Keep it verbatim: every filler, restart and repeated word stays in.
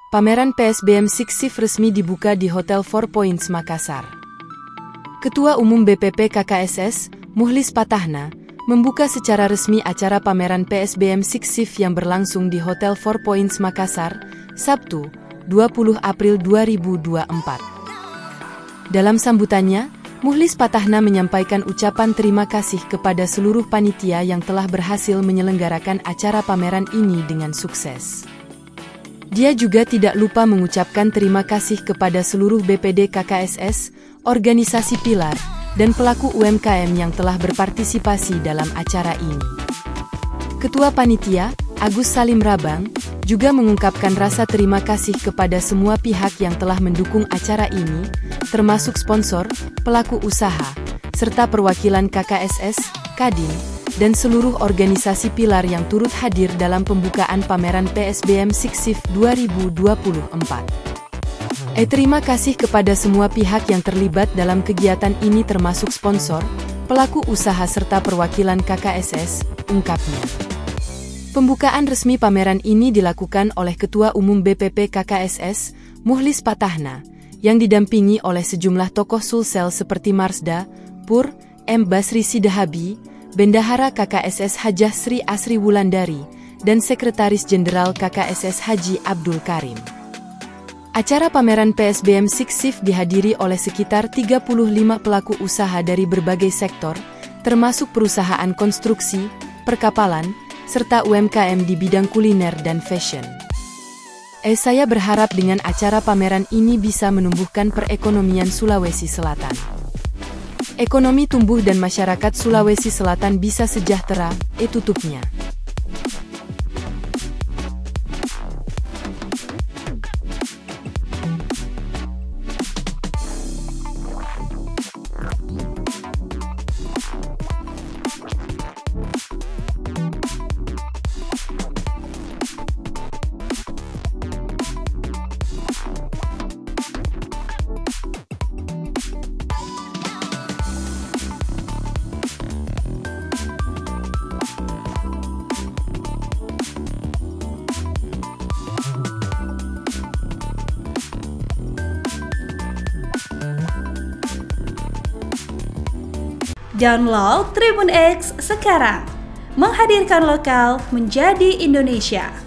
Pameran P S B M Siksif resmi dibuka di Hotel Four Points Makassar. Ketua Umum B P P K K S S, Muhlis Patahna, membuka secara resmi acara pameran P S B M Siksif yang berlangsung di Hotel Four Points Makassar, Sabtu, dua puluh April dua ribu dua puluh empat. Dalam sambutannya, Muhlis Patahna menyampaikan ucapan terima kasih kepada seluruh panitia yang telah berhasil menyelenggarakan acara pameran ini dengan sukses. Dia juga tidak lupa mengucapkan terima kasih kepada seluruh B P D K K S S, organisasi pilar, dan pelaku U M K M yang telah berpartisipasi dalam acara ini. Ketua Panitia, Agus Salim Rabang, juga mengungkapkan rasa terima kasih kepada semua pihak yang telah mendukung acara ini, termasuk sponsor, pelaku usaha, serta perwakilan K K S S, Kadin, dan seluruh organisasi pilar yang turut hadir dalam pembukaan pameran P S B M Siksif dua ribu dua puluh empat. Eh terima kasih kepada semua pihak yang terlibat dalam kegiatan ini termasuk sponsor, pelaku usaha serta perwakilan K K S S, ungkapnya. Pembukaan resmi pameran ini dilakukan oleh Ketua Umum B P P K K S S, Muhlis Patahna, yang didampingi oleh sejumlah tokoh Sulsel seperti Marsda, Pur, M. Basri Sidahabi, Bendahara K K S S Hajah Sri Asri Wulandari, dan Sekretaris Jenderal K K S S Haji Abdul Karim. Acara pameran P S B M Siksif dihadiri oleh sekitar tiga puluh lima pelaku usaha dari berbagai sektor, termasuk perusahaan konstruksi, perkapalan, serta U M K M di bidang kuliner dan fashion. Eh saya berharap dengan acara pameran ini bisa menumbuhkan perekonomian Sulawesi Selatan. Ekonomi tumbuh dan masyarakat Sulawesi Selatan bisa sejahtera, eh tutupnya. Download Tribun X sekarang, menghadirkan lokal menjadi Indonesia.